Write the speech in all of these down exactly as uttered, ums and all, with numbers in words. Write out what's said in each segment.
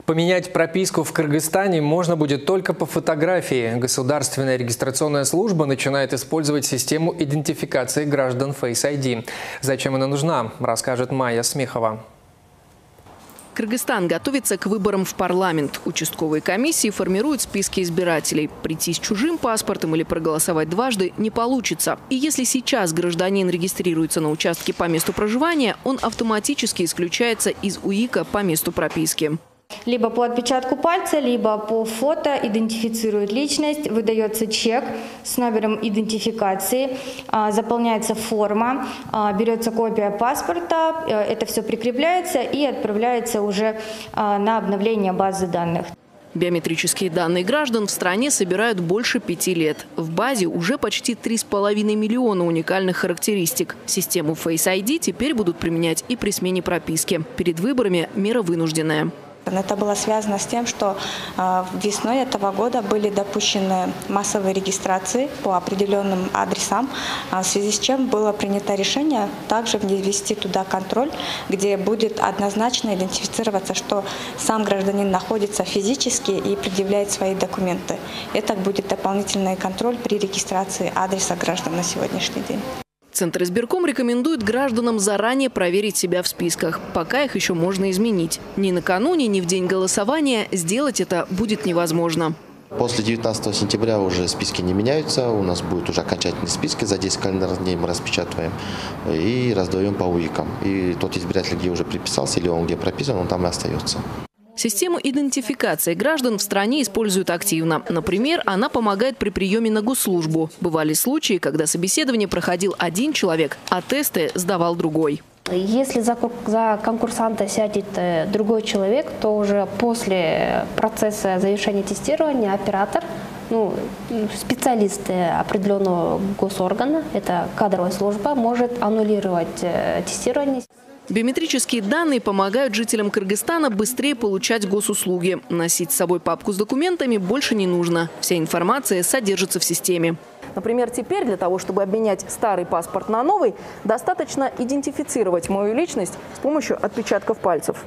Поменять прописку в Кыргызстане можно будет только по фотографии. Государственная регистрационная служба начинает использовать систему идентификации граждан Face ай ди. Зачем она нужна, расскажет Майя Смехова. Кыргызстан готовится к выборам в парламент. Участковые комиссии формируют списки избирателей. Прийти с чужим паспортом или проголосовать дважды не получится. И если сейчас гражданин регистрируется на участке по месту проживания, он автоматически исключается из УИКа по месту прописки. Либо по отпечатку пальца, либо по фото идентифицирует личность, выдается чек с номером идентификации, заполняется форма, берется копия паспорта, это все прикрепляется и отправляется уже на обновление базы данных. Биометрические данные граждан в стране собирают больше пяти лет. В базе уже почти три с половиной миллиона уникальных характеристик. Систему Face ай ди теперь будут применять и при смене прописки. Перед выборами мера вынужденная. Это было связано с тем, что весной этого года были допущены массовые регистрации по определенным адресам, в связи с чем было принято решение также ввести туда контроль, где будет однозначно идентифицироваться, что сам гражданин находится физически и предъявляет свои документы. Это будет дополнительный контроль при регистрации адреса граждан на сегодняшний день. Центр избирком рекомендует гражданам заранее проверить себя в списках. Пока их еще можно изменить. Ни накануне, ни в день голосования сделать это будет невозможно. После девятнадцатого сентября уже списки не меняются. У нас будут уже окончательные списки. За десять календарных дней мы распечатываем и раздаем по УИКам. И тот избиратель, где уже приписался или он где прописан, он там и остается. Систему идентификации граждан в стране используют активно. Например, она помогает при приеме на госслужбу. Бывали случаи, когда собеседование проходил один человек, а тесты сдавал другой. Если за, за конкурсанта сядет другой человек, то уже после процесса завершения тестирования оператор, ну, специалист определенного госоргана, это кадровая служба, может аннулировать тестирование. Биометрические данные помогают жителям Кыргызстана быстрее получать госуслуги. Носить с собой папку с документами больше не нужно. Вся информация содержится в системе. Например, теперь для того, чтобы обменять старый паспорт на новый, достаточно идентифицировать мою личность с помощью отпечатков пальцев.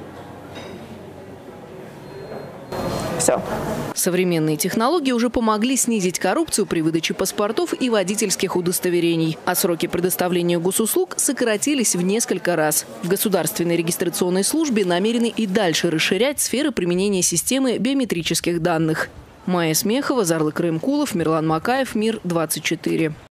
Все. Современные технологии уже помогли снизить коррупцию при выдаче паспортов и водительских удостоверений. А сроки предоставления госуслуг сократились в несколько раз. В Государственной регистрационной службе намерены и дальше расширять сферы применения системы биометрических данных. Майя Смехова, Зарлык Рымкулов, Мирлан Макаев, Мир двадцать четыре.